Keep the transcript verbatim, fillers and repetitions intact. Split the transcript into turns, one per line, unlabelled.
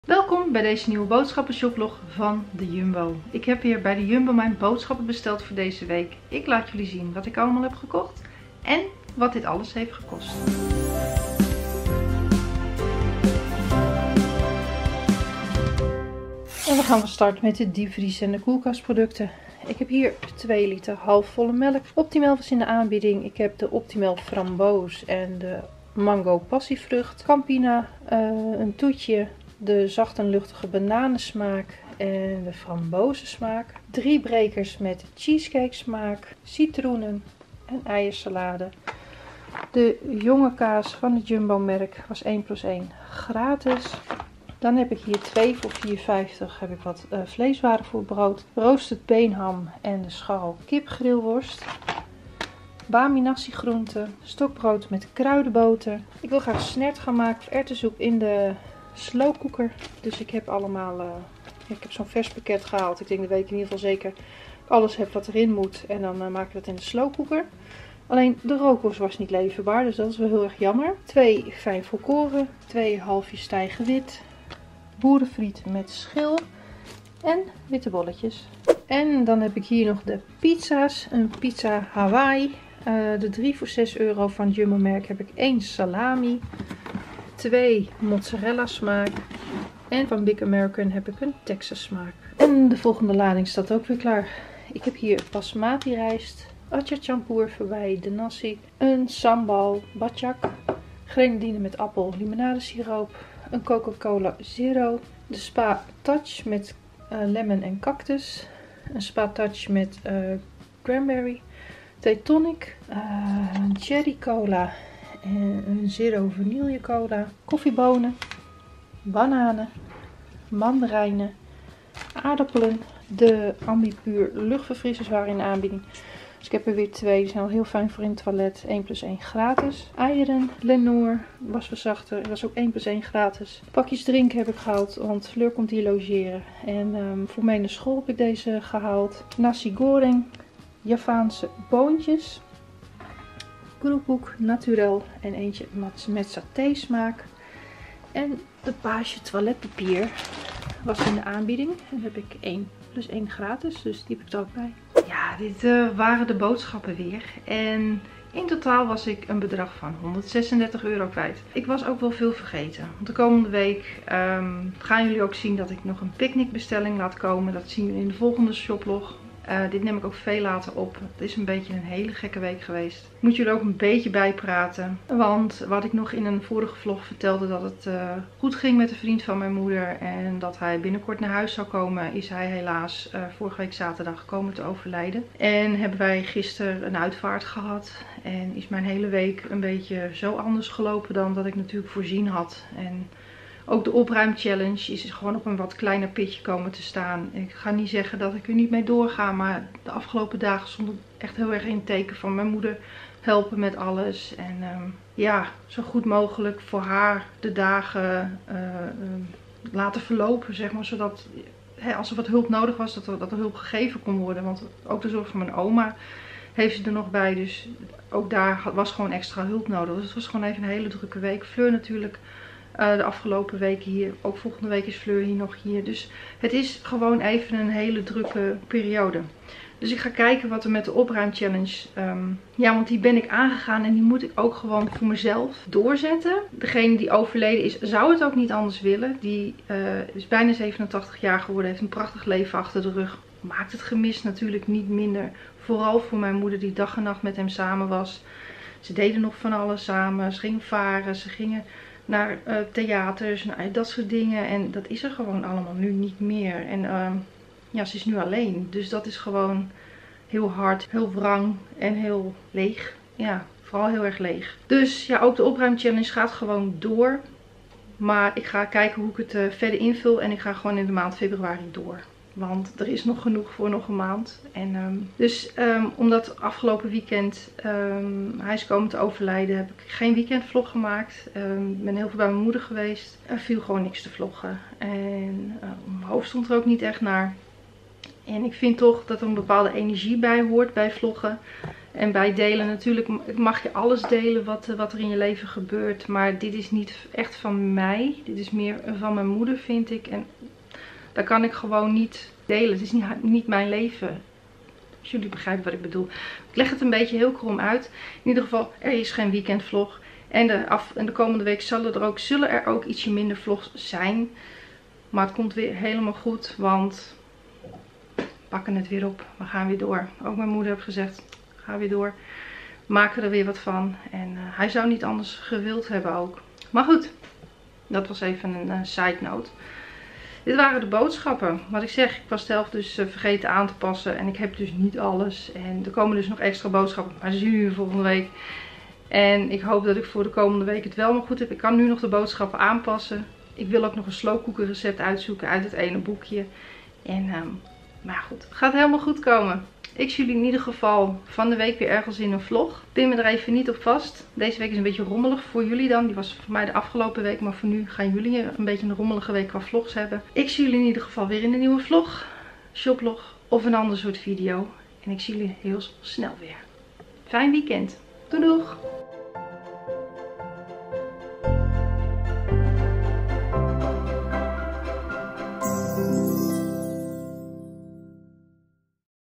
Welkom bij deze nieuwe boodschappenshopvlog van de Jumbo. Ik heb weer bij de Jumbo mijn boodschappen besteld voor deze week. Ik laat jullie zien wat ik allemaal heb gekocht en wat dit alles heeft gekost. En we gaan van start met de diepvries en de koelkastproducten. Ik heb hier twee liter halfvolle melk. Optimal was in de aanbieding. Ik heb de Optimal framboos en de mango passievrucht. Campina, uh, een toetje. De zacht en luchtige bananensmaak en de frambozen-smaak. Drie brekers met cheesecake smaak, citroenen en eiersalade. De jonge kaas van het Jumbo merk was één plus één gratis. Dan heb ik hier twee voor vier vijftig heb ik wat uh, vleeswaren voor brood. Roosterd beenham en de scharrel kipgrillworst. Bami nasi groenten, stokbrood met kruidenboter. Ik wil graag snert gaan maken of erwtensoep in de slowcooker. Dus ik heb allemaal, uh, ik heb zo'n vers pakket gehaald. Ik denk dat weet ik in ieder geval zeker alles heb wat erin moet. En dan uh, maak ik dat in de slowcooker. Alleen de rookworst was niet leverbaar, dus dat is wel heel erg jammer. Twee fijn volkoren, twee halfjes tijgerwit, boerenfriet met schil en witte bolletjes. En dan heb ik hier nog de pizza's. Een pizza Hawaii. Uh, de drie voor zes euro van het Jumbo merk heb ik één salami. Twee mozzarella smaak. En van Big American heb ik een Texas smaak. En de volgende lading staat ook weer klaar. Ik heb hier basmati rijst, atjachampoer verwijde nasi, een sambal bacak, grenadine met appel limonadesiroop, een Coca-Cola Zero, de Spa Touch met uh, lemon en cactus, een Spa Touch met uh, cranberry, thee tonic, uh, een cherry cola en een Zero vanille cola, koffiebonen, bananen, mandarijnen, aardappelen. De Ambipuur luchtverfrissers waren in de aanbieding. Dus ik heb er weer twee. Die zijn al heel fijn voor in het toilet. één plus één gratis. Eieren, Lenore, wasverzachter. Dat was ook één plus één gratis. Pakjes drinken heb ik gehaald, want Fleur komt hier logeren. En um, voor mij in de school heb ik deze gehaald. Nasi goreng, Javaanse boontjes. Kroephoek, naturel en eentje met saté smaak. En de Page toiletpapier was in de aanbieding. En daar heb ik één plus één gratis, dus die heb ik er ook bij. Ja, dit uh, waren de boodschappen weer. En in totaal was ik een bedrag van honderdzesendertig euro kwijt. Ik was ook wel veel vergeten. Want de komende week um, gaan jullie ook zien dat ik nog een picknickbestelling laat komen. Dat zien jullie in de volgende shoplog. Uh, dit neem ik ook veel later op. Het is een beetje een hele gekke week geweest. Ik moet jullie ook een beetje bijpraten. Want wat ik nog in een vorige vlog vertelde dat het uh, goed ging met een vriend van mijn moeder. En dat hij binnenkort naar huis zou komen. Is hij helaas uh, vorige week zaterdag gekomen te overlijden. En hebben wij gisteren een uitvaart gehad. En is mijn hele week een beetje zo anders gelopen dan dat ik natuurlijk voorzien had. En ook de opruimchallenge is gewoon op een wat kleiner pitje komen te staan. Ik ga niet zeggen dat ik er niet mee doorga, maar de afgelopen dagen stond het echt heel erg in het teken van mijn moeder helpen met alles. En um, ja, zo goed mogelijk voor haar de dagen uh, uh, laten verlopen, zeg maar. Zodat hè, als er wat hulp nodig was, dat er, dat er hulp gegeven kon worden. Want ook de zorg van mijn oma heeft ze er nog bij. Dus ook daar was gewoon extra hulp nodig. Dus het was gewoon even een hele drukke week. Fleur natuurlijk. Uh, de afgelopen weken hier. Ook volgende week is Fleur hier nog hier. Dus het is gewoon even een hele drukke periode. Dus ik ga kijken wat er met de opruimchallenge. Um, ja, want die ben ik aangegaan. En die moet ik ook gewoon voor mezelf doorzetten. Degene die overleden is, zou het ook niet anders willen. Die uh, is bijna zevenentachtig jaar geworden. Heeft een prachtig leven achter de rug. Maakt het gemis natuurlijk niet minder. Vooral voor mijn moeder die dag en nacht met hem samen was. Ze deden nog van alles samen. Ze gingen varen. Ze gingen naar uh, theaters en dat soort dingen. En dat is er gewoon allemaal nu niet meer. En uh, ja, ze is nu alleen. Dus dat is gewoon heel hard, heel wrang en heel leeg. Ja, vooral heel erg leeg. Dus ja, ook de opruimchallenge gaat gewoon door. Maar ik ga kijken hoe ik het uh, verder invul. En ik ga gewoon in de maand februari door. Want er is nog genoeg voor nog een maand. En, um, dus um, omdat afgelopen weekend um, hij is komen te overlijden, heb ik geen weekendvlog gemaakt. Ik um, ben heel veel bij mijn moeder geweest. Er viel gewoon niks te vloggen. En uh, mijn hoofd stond er ook niet echt naar. En ik vind toch dat er een bepaalde energie bij hoort bij vloggen. En bij delen natuurlijk mag je alles delen wat, wat er in je leven gebeurt. Maar dit is niet echt van mij. Dit is meer van mijn moeder, vind ik. En dat kan ik gewoon niet delen. Het is niet, niet mijn leven. Als jullie begrijpen wat ik bedoel. Ik leg het een beetje heel krom uit. In ieder geval, er is geen weekendvlog. En de, af, en de komende week zullen er, ook, zullen er ook ietsje minder vlogs zijn. Maar het komt weer helemaal goed. Want we pakken het weer op. We gaan weer door. Ook mijn moeder heeft gezegd, ga weer door. Maken er weer wat van. En uh, hij zou niet anders gewild hebben ook. Maar goed, dat was even een uh, side note. Dit waren de boodschappen. Wat ik zeg, ik was de helft dus uh, vergeten aan te passen. En ik heb dus niet alles. En er komen dus nog extra boodschappen. Maar dat zien jullie volgende week. En ik hoop dat ik voor de komende week het wel nog goed heb. Ik kan nu nog de boodschappen aanpassen. Ik wil ook nog een slowcooker recept uitzoeken uit het ene boekje. En, um, maar goed, het gaat helemaal goed komen. Ik zie jullie in ieder geval van de week weer ergens in een vlog. Pin me er even niet op vast. Deze week is een beetje rommelig voor jullie dan. Die was voor mij de afgelopen week. Maar voor nu gaan jullie een beetje een rommelige week qua vlogs hebben. Ik zie jullie in ieder geval weer in een nieuwe vlog, shoplog of een ander soort video. En ik zie jullie heel snel weer. Fijn weekend. Doei doeg!